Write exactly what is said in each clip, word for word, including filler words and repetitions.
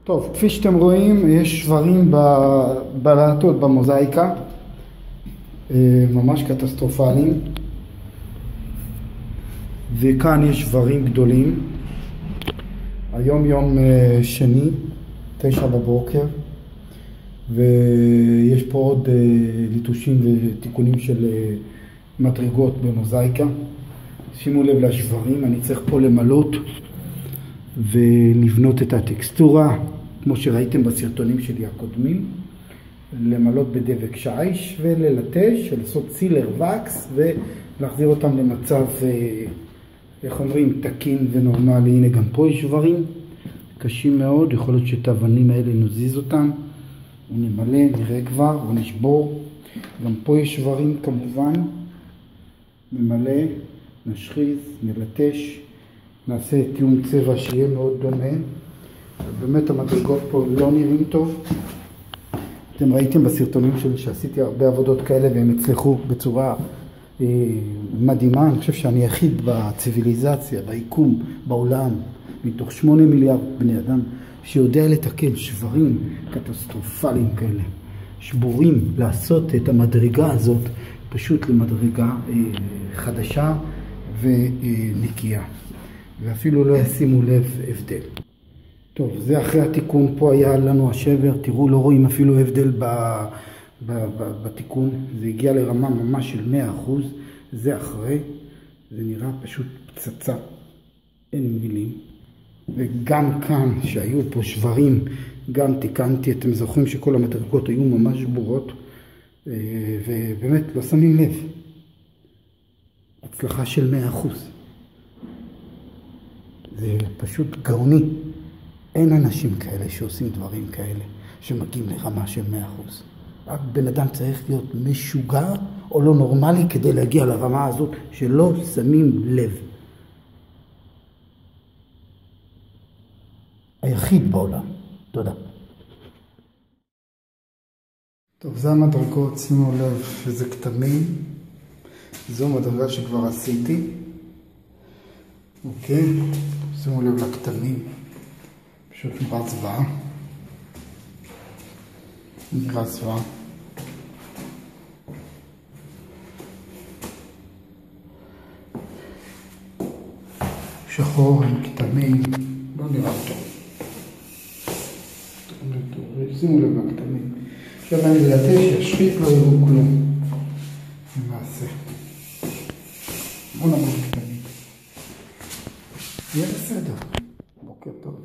טוב, כפי שאתם רואים, יש שברים בבלטות במוזאיקה, ממש קטסטרופליים, וכאן יש שברים גדולים. היום יום שני, תשע בבוקר, ויש פה עוד ליטושים ותיקונים של מדרגות במוזאיקה. שימו לב לשברים, אני צריך פה למלות ולבנות את הטקסטורה, כמו שראיתם בסרטונים שלי הקודמים, למלות בדבק שיש וללטש, ולעשות סילר וקס ולהחזיר אותם למצב, איך אומרים, תקין ונורמלי. הנה גם פה יש שברים קשים מאוד, יכול להיות שאת האבנים האלה נזיז אותם ונמלא, נראה כבר, ונשבור. גם פה יש שברים כמובן, נמלא, נשחיז, נלטש, נעשה תיאום צבע שיהיה מאוד דומה. באמת המדרגות פה לא נראים טוב. אתם ראיתם בסרטונים שלי שעשיתי הרבה עבודות כאלה והם הצליחו בצורה אה, מדהימה. אני חושב שאני היחיד בציביליזציה, ביקום, בעולם, מתוך שמונה מיליארד בני אדם, שיודע לתקן שברים קטסטרופליים כאלה, שבורים, לעשות את המדרגה הזאת פשוט למדרגה אה, חדשה ונקייה, ואפילו לא ישימו לב הבדל. טוב, זה אחרי התיקון. פה היה לנו השבר, תראו, לא רואים אפילו הבדל ב, ב, ב, בתיקון, זה הגיע לרמה ממש של מאה אחוז. זה אחרי, זה נראה פשוט פצצה, אין מילים. וגם כאן שהיו פה שברים, גם תיקנתי. אתם זוכרים שכל המדרגות היו ממש שבורות, ובאמת לא שמים לב. הצלחה של מאה אחוז. זה פשוט גאוני. אין אנשים כאלה שעושים דברים כאלה, שמגיעים לרמה של מאה אחוז. רק בן אדם צריך להיות משוגע או לא נורמלי כדי להגיע לרמה הזאת שלא שמים לב. היחיד בעולם. תודה. טוב, זה המדרגות, שימו לב איזה כתמים. זו מדרגה שכבר עשיתי. אוקיי, שימו לב לכתמים. פשוט נראה זוועה. נראה זוועה. שחור עם כתמים, לא נראה טוב. שימו לב לכתמים. עכשיו אני ללטש, ישחית, לא יראו כלום. נעשה. בוא נעבור כתמים. יהיה בסדר. בוקר טוב.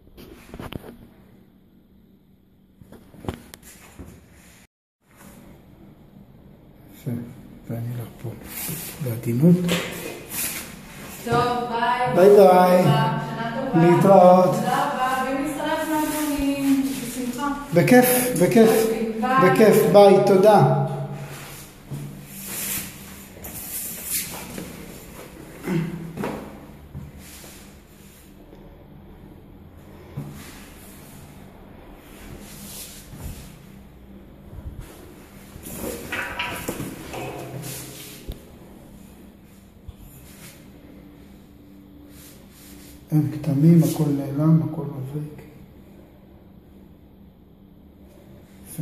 יפה, ואני אלך פה בעדינות. טוב, ביי. ביי ביי. שנה טובה. להתראות. תודה רבה, ומצטרף מהדברים. בשמחה. בכיף, בכיף. ביי. בכיף, ביי, תודה. אין כתמים, הכל נעלם, הכל מבריק. יפה.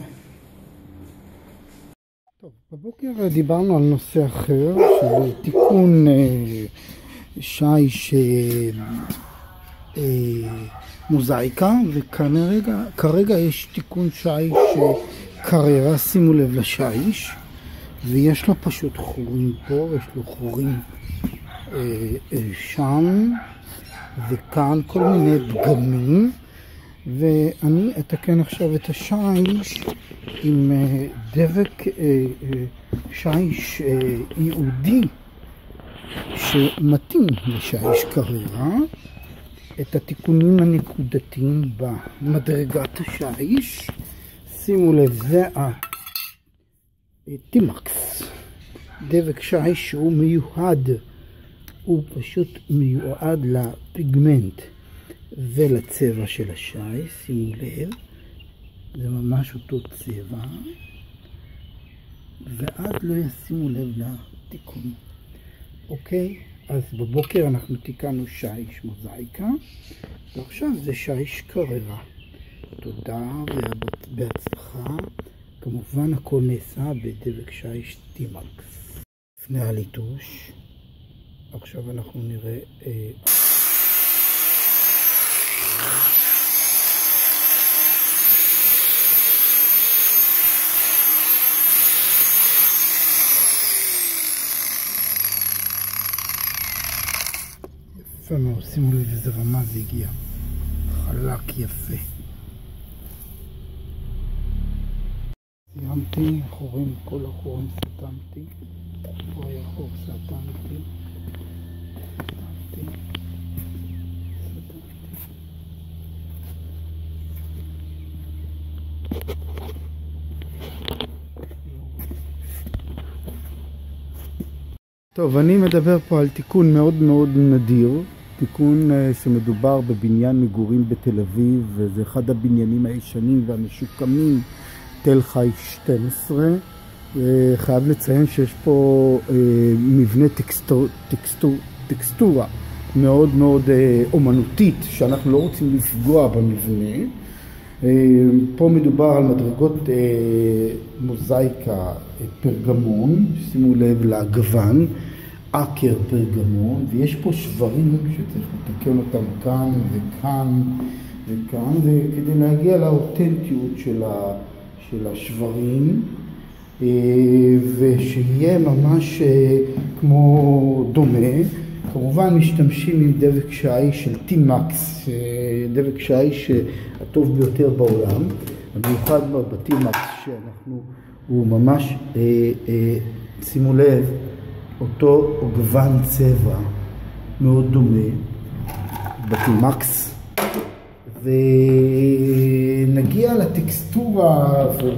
טוב, בבוקר דיברנו על נושא אחר, של תיקון אה, שיש אה, אה, מוזאיקה, וכנראה כרגע יש תיקון שיש אה, קריירה. שימו לב לשיש, ויש לו פשוט חורים פה, יש לו חורים אה, אה, שם, וכאן כל מיני פגמים, ואני אתקן עכשיו את השיש עם דבק שיש ייעודי שמתאים לשיש קריירה. את התיקונים הנקודתיים במדרגת השיש, שימו לב, זה הטימקס, דבק שיש שהוא מיוחד, הוא פשוט מיועד לפיגמנט ולצבע של השיש. שימו לב, זה ממש אותו צבע, ואז לא ישימו לב לתיקון. אוקיי, אז בבוקר אנחנו תיקנו שיש מוזאיקה, ועכשיו זה שיש קריירה. תודה ובהצלחה. כמובן הכל נעשה בדבק שיש טימקס. לפני הליטוש, עכשיו אנחנו נראה אה... יפה מאוד, שימו לב איזה רמה זה הגיע, חלק יפה. סיימתי, חורים, כל החורים סתמתי, פה היה חור סתמתי, סתמתי, סתמתי. טוב, אני מדבר פה על תיקון מאוד מאוד נדיר, תיקון שמדובר בבניין מגורים בתל אביב, וזה אחד הבניינים הישנים והמשוקמים, תל חי שתים עשרה. חייב לציין שיש פה מבנה טקסטור, טקסטור, טקסטורה מאוד מאוד אומנותית, שאנחנו לא רוצים לפגוע במבנה. פה מדובר על מדרגות מוזאיקה פרגמון, שימו לב לגוון, אקר פרגמון, ויש פה שברים שצריך לתקן אותם כאן וכאן וכאן, וכדי להגיע לאותנטיות של, ה, של השברים, ושיהיה ממש כמו דומה. כמובן משתמשים עם דבק שיש של טימקס, דבק שיש הטוב ביותר בעולם, במיוחד בטימקס שאנחנו, הוא ממש, אה, אה, שימו לב, אותו גוון צבע מאוד דומה בטימקס, ונגיע לטקסטורה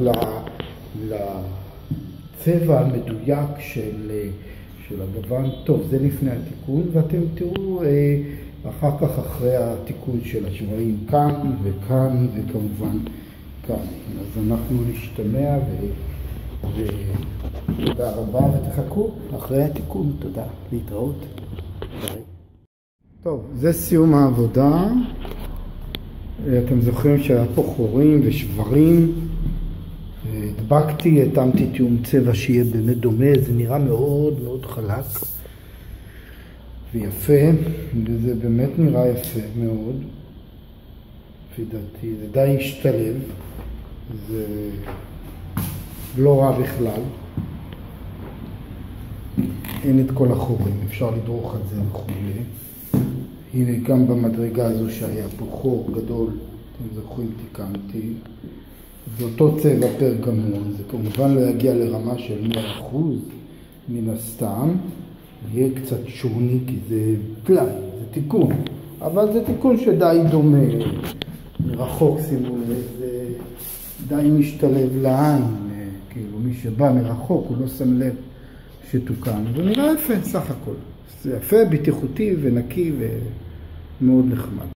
ולצבע המדויק של, של הגוון. טוב, זה לפני התיקון, ואתם תראו אה, אחר כך אחרי התיקון של השברים כאן וכאן וכמובן כאן. אז אנחנו נשתמע ו... ותודה רבה, ותחכו אחרי התיקון. תודה, להתראות. ביי. טוב, זה סיום העבודה. אתם זוכרים שהיה פה חורים ושברים. הדבקתי, התאמתי תיאום צבע שיהיה באמת דומה, זה נראה מאוד מאוד חלק ויפה, וזה באמת נראה יפה מאוד. לפי דעתי, זה די השתלב, זה לא רע בכלל. אין את כל החורים, אפשר לדרוך על זה וכו'. הנה גם במדרגה הזו שהיה פה חור גדול, אתם זוכרים, תיקנתי. זה אותו צבע פרגמון, זה כמובן לא יגיע לרמה של מאה אחוז מן הסתם, יהיה קצת שוני כי זה פלאי, זה תיקון, אבל זה תיקון שדי דומה, מרחוק שימו לב, זה די משתלב לעין, כאילו מי שבא מרחוק הוא לא שם לב שתוקן, זה נראה יפה סך הכל, זה יפה, בטיחותי ונקי ומאוד נחמד.